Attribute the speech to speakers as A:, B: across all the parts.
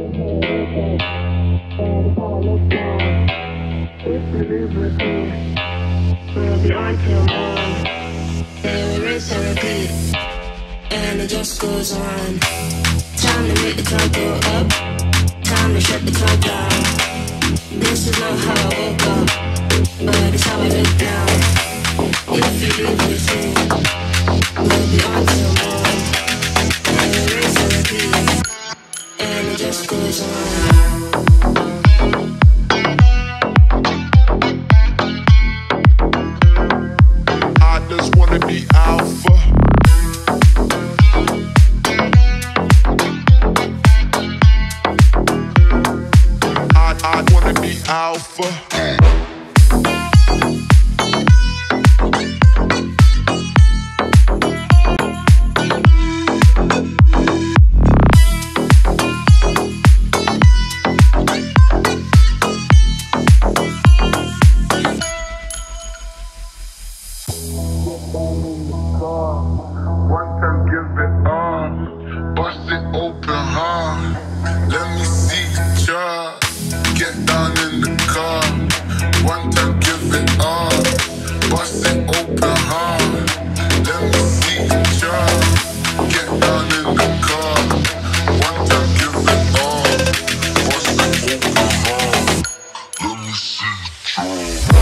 A: We'll be on till morn. Then we rinse and repeat, and it just goes on. Time to make the club go up, time to shut the club down. This is not how I woke up, but it's how I look down. If you leave me free, we'll be on till morn. Then we rinse and repeat, and it just goes on.
B: Be alpha. I wanna be alpha. One time give it up, bust it open, huh? Let me see ya, get down in the car. One time give it up, bust it open, huh? Let me see ya, get down in the car. One time give it up, bust it open, huh? Let me see ya.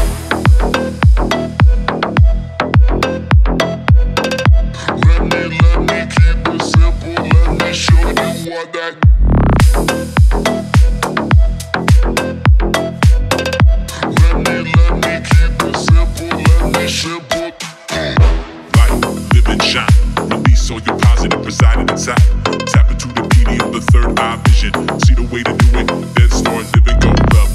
B: Let me keep it simple, let me show you what that. Let me keep it simple, let me simple. Light, live and shine, release all your positive residing inside. Tap into the PD of the third eye vision. See the way to do it, then start living, go love.